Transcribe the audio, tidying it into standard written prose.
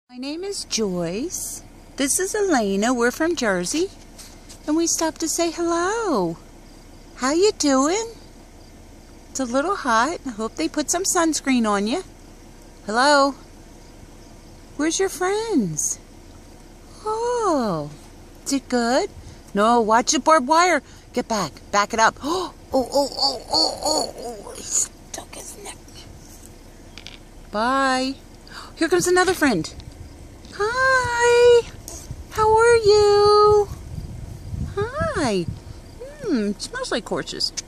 My name is Joyce. This is Elena. We're from Jersey. And we stopped to say hello. How you doing? It's a little hot. I hope they put some sunscreen on you. Hello? Where's your friends? Oh, is it good? No, watch the barbed wire. Get back. Back it up. Oh. He stuck his neck. Bye. Here comes another friend. Hi. How are you? Hi. It smells like horses.